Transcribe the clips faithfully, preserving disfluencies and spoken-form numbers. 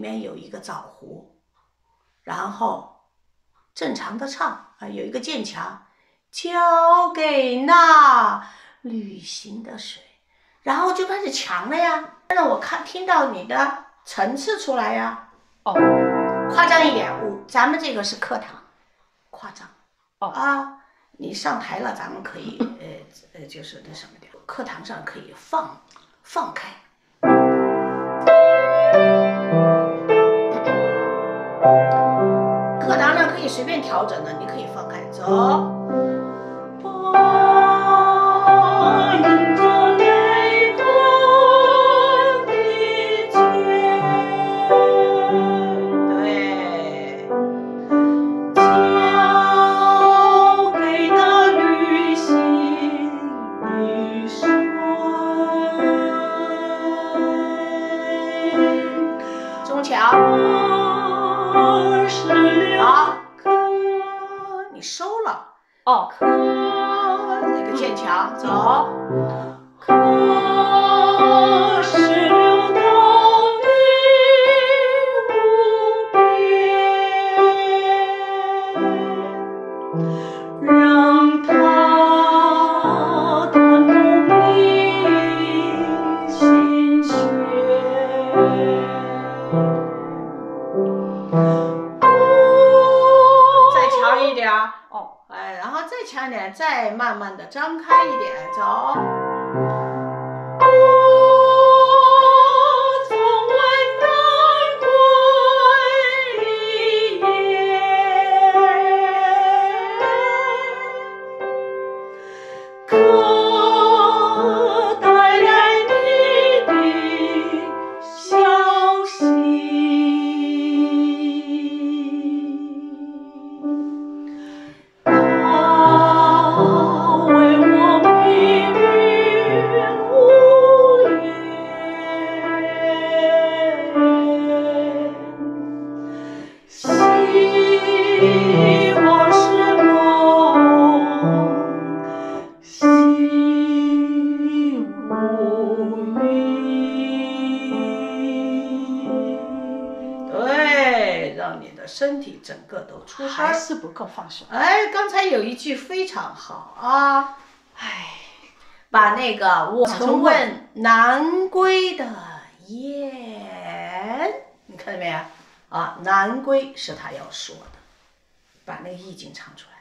面有一个枣核，然后正常的唱啊，有一个渐强，交给那旅行的水，然后就开始强了呀。让我看听到你的层次出来呀。 哦， 夸张一点，我咱们这个是课堂，夸张。 哦啊，你上台了，咱们可以呃呃，就是那什么点，课堂上可以放放开。课堂上可以随便调整的，你可以放开走。好，你收了哦， 那个渐强，走。可是流动的无边，让它弹动你心弦。一点哦，哎，然后再强一点，再慢慢的张开一点，走。从温暖归雁，可带来你的消息。身体整个都出声， 还是不够放松。 哎，刚才有一句非常好啊， 哎， 把那个我曾问南归的雁，你看到没有啊？南归是他要说的，把那个意境唱出来，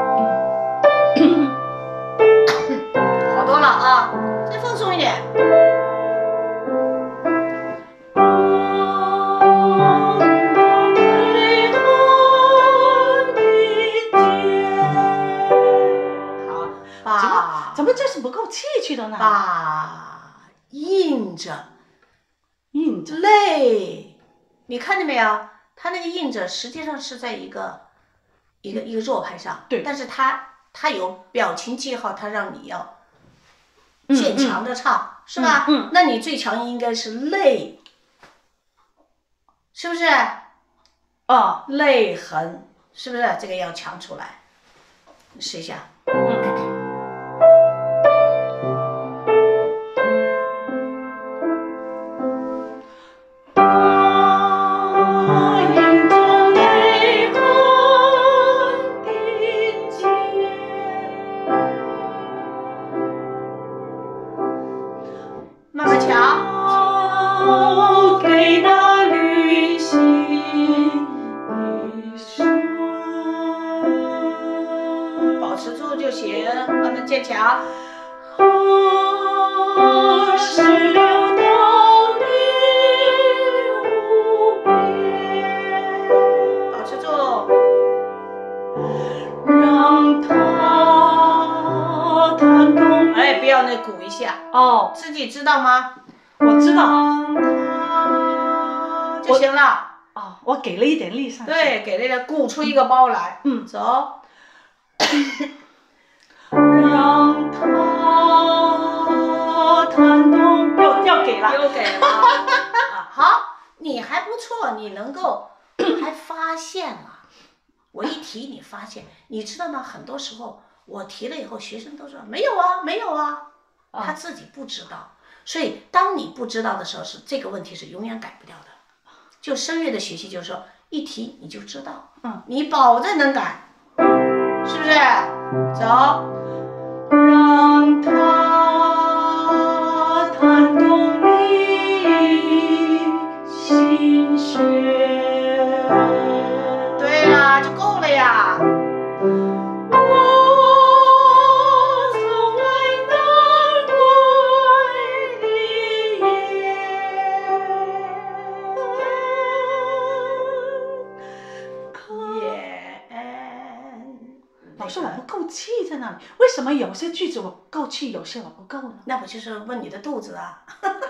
好多了啊，再放松一点。 怎么这是不够气气的呢？ 把印着， 印着泪，你看见没有？它那个印着实际上是在一个一个一个弱拍上， 对， 但是它它有表情记号，它让你要渐强的唱， 嗯、 是吧？ 嗯， 那你最强应该是泪，是不是？ 哦， 泪痕，是不是？这个要强出来，你试一下。 嗯。 渐强，何时流动的无边，保持住，让它弹动。哎，不要那鼓一下哦， 自己知道吗？ 我知道， 就行了。 哦，我给了一点力上去。 对，给了一点，鼓出一个包来。 嗯， 走。让它弹动， 又又给了， 又给了啊！好，你还不错，你能够还发现了。我一提你发现，你知道吗？很多时候我提了以后，学生都说没有啊，没有啊，他自己不知道。所以当你不知道的时候，是这个问题是永远改不掉的。 就声乐的学习，就是说一提你就知道， 嗯， 你保证能改，是不是？走，让它弹动你心弦。对啦，就够了呀。 老师，我不够气在那里，为什么有些句子我够气，有些我不够呢？ 那不就是问你的肚子啊？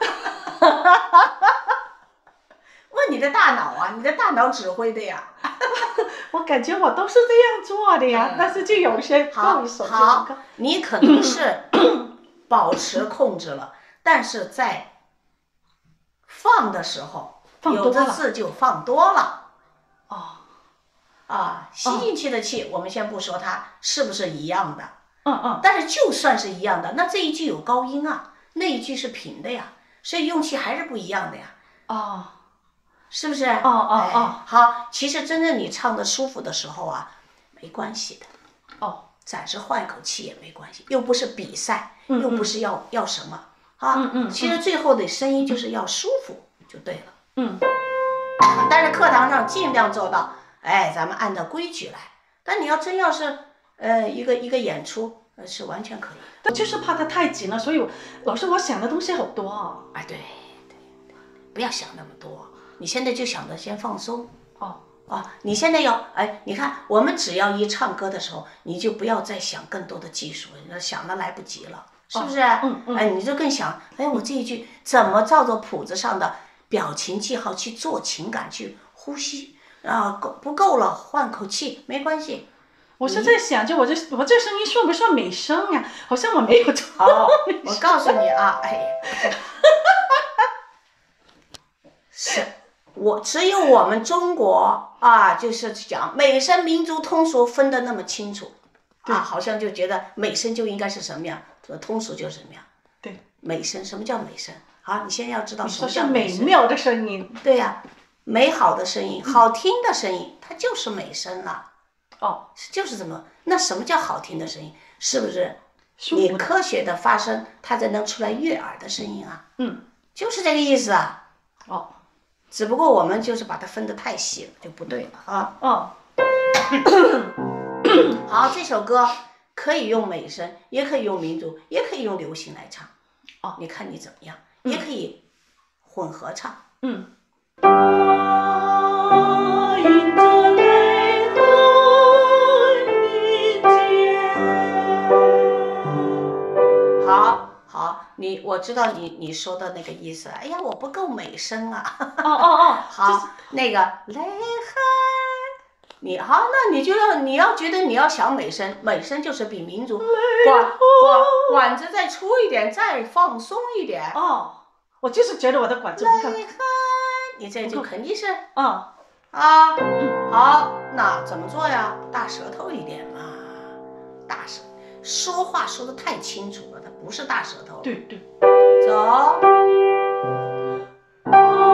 问你的大脑啊，你的大脑指挥的呀。 我感觉我都是这样做的呀，嗯、但是就有些够手就不够。 好，你可能是保持控制了，但是在放的时候，有的字就放多了。 哦。 啊，吸进去的气，我们先不说它是不是一样的， 嗯嗯， 但是就算是一样的，那这一句有高音啊，那一句是平的呀，所以用气还是不一样的呀。 哦， 是不是？ 哦哦哦、 哎，好，其实真正你唱的舒服的时候啊，没关系的。 哦， 暂时换一口气也没关系，又不是比赛， 嗯、 又不是要要什么啊。 嗯嗯， 其实最后的声音就是要舒服就对了。 嗯， 但是课堂上尽量做到。哎，咱们按照规矩来。但你要真要是，呃，一个一个演出，呃，是完全可以的。就是怕它太紧了，所以我老师我想的东西好多啊。 哎，对对对，不要想那么多，你现在就想着先放松。 哦哦，你现在要，哎，你看，我们只要一唱歌的时候，你就不要再想更多的技术，你想的来不及了，是不是？ 哦、嗯嗯。 哎，你就更想，哎，我这一句怎么照着谱子上的表情记号去做情感，去呼吸。啊，够不够了？换口气，没关系。 我是在想，就我这我这声音算不算美声呀？好像我没有做。 哦，我告诉你啊，哎，是我只有我们中国啊，就是讲美声民族通俗分得那么清楚啊，好像就觉得美声就应该是什么样，通俗就是什么样。 对， 美声什么叫美声？好，你先要知道什么叫美声。美妙的声音。 对呀、啊。美好的声音，好听的声音，它就是美声了。 哦， 就是这么。那什么叫好听的声音？是不是？你科学的发声，它才能出来悦耳的声音啊。 嗯， 就是这个意思啊。 哦， 只不过我们就是把它分得太细了，就不对了啊。 哦。 好，这首歌可以用美声，也可以用民族，也可以用流行来唱。 哦， 你看你怎么样？嗯、也可以混合唱。 嗯。 啊，迎着泪痕的肩。好好，你我知道你你说的那个意思。哎呀，我不够美声啊。 哦哦哦， 好，那个泪痕，你好，那你就要你要觉得你要想美声，美声就是比民族管管管子再粗一点，再放松一点。 哦，我就是觉得我的管子不够。 你这就肯定是啊啊，好，那怎么做呀？大舌头一点嘛，大舌，说话说的太清楚了，它不是大舌头。 对对， 走。啊，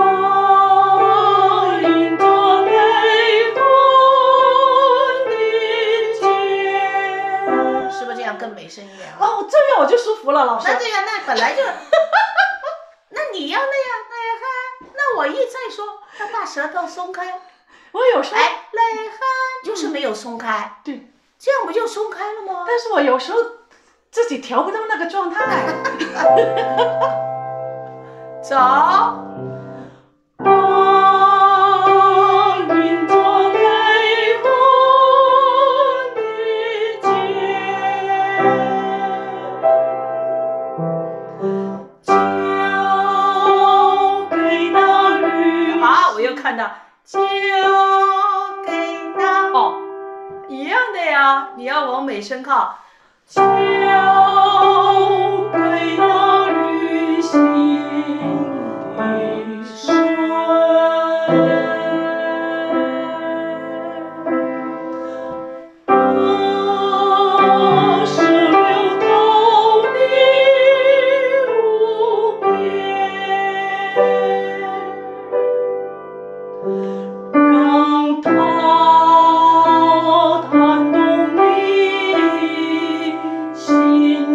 迎着泪痕的肩，是不是这样更美声一点啊？ 哦，这样我就舒服了，老师。 那对呀、啊，那本来就，那你要那样，那样。那我一再说，让大舌头松开。 我有时候哎，泪痕就是没有松开。 嗯、对， 这样不就松开了吗？ 但是我有时候自己调不到那个状态。 走。啊，迎着泪痕的肩。看到交给那哦， 一样的呀，你要往美声靠。交给那旅行的水，不是流动的无边。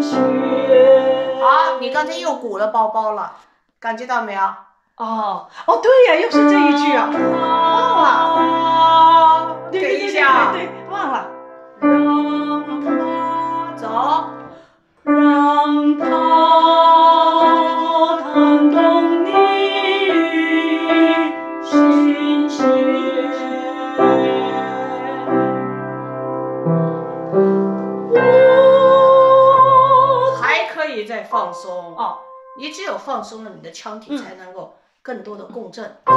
雪。 好，你刚才又鼓了包包了，感觉到没有？ 哦哦，对呀，又是这一句啊，忘了。对对对对对对，忘了。 让它走， 让它弹动你心弦。 还可以再放松哦。 你只有放松了，你的腔体才能够更多的共振。走。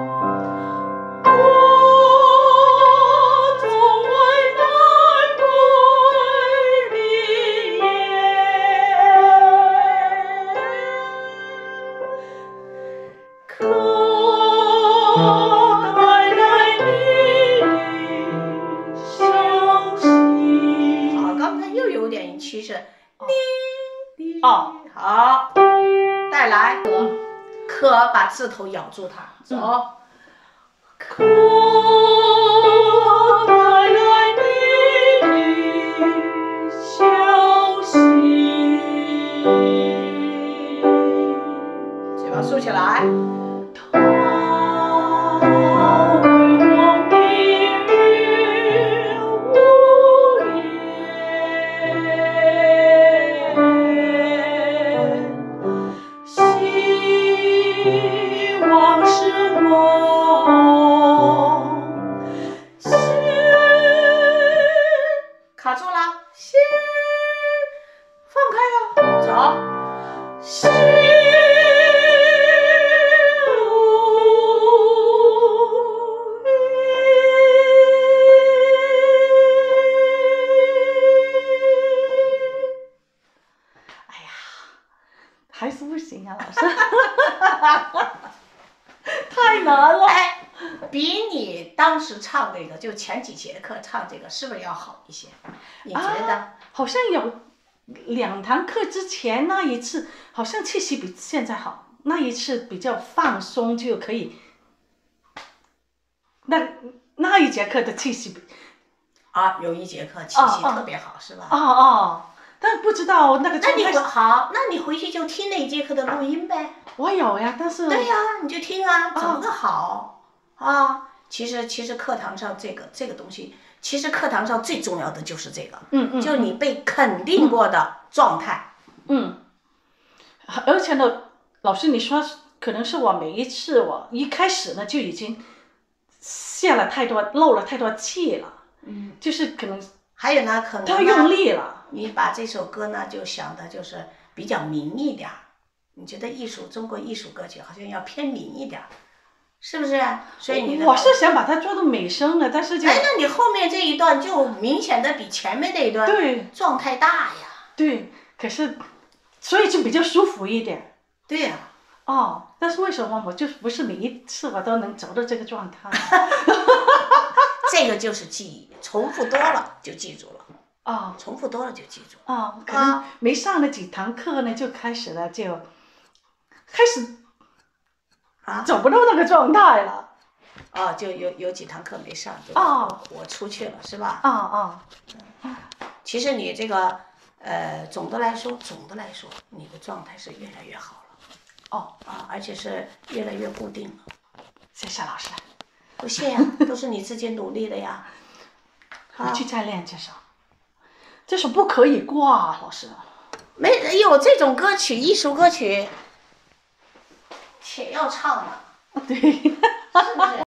好，刚才又有点其实哦， 好，带来可把字头咬住它，走。可带来你的消息，嘴巴竖起来。卡住了，心放开呀，走，心哎呀，还是不行啊，老师，太难了。 哎，比你当时唱这个，就前几节课唱这个，是不是要好一些？你觉得？ 啊、好像有两堂课之前那一次，好像气息比现在好。那一次比较放松，就可以。那那一节课的气息比啊，有一节课气息特别好，是吧？ 哦哦，但不知道那个。 那你好，那你回去就听那一节课的录音呗。 我有呀，但是。 对呀，你就听啊，怎么个好啊？其实其实课堂上这个这个东西，其实课堂上最重要的就是这个， 嗯嗯， 就你被肯定过的状态。 嗯，而且呢，老师你说可能是我每一次我一开始呢就已经泄了太多漏了太多气了，嗯，就是可能还有呢，可能太用力了。 你把这首歌呢就想的就是比较民一点，你觉得艺术中国艺术歌曲好像要偏民一点，是不是？所以你的我是想把它做到美声的，但是就哎，那你后面这一段就明显的比前面那一段对状态大呀。 对，可是所以就比较舒服一点。 对呀、 啊。哦，但是为什么我就不是每一次我都能找到这个状态？ 这个就是记忆，重复多了就记住了。 哦， 重复多了就记住了。哦，可能没上了几堂课呢，就开始了，就开始啊，找不到那个状态了。 哦，就有有几堂课没上，就哦， 我出去了，是吧？ 哦哦。 嗯，其实你这个呃，总的来说，总的来说，你的状态是越来越好了。 哦啊，而且是越来越固定了。 谢谢老师。 不谢呀，都是你自己努力的呀。 回去再练这首。这首不可以挂，老师。 没有这种歌曲，艺术歌曲，且要唱的。 对。 是不是？